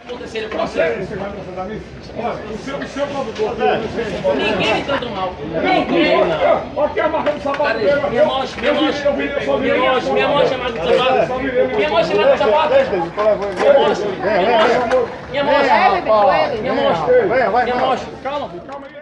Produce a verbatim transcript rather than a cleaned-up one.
aconteceria com você? Você vai me ajudar nisso? O seu, o seu produtor. Ninguém me tratou mal. Ninguém. Aqui amarrando o sapato dele. Minha mão, minha mão, minha mão, minha mão chamada de sapato. Minha mão chamada de sapato. Minha mão, minha mão, minha mão, minha mão, minha mão, calma, calma aí.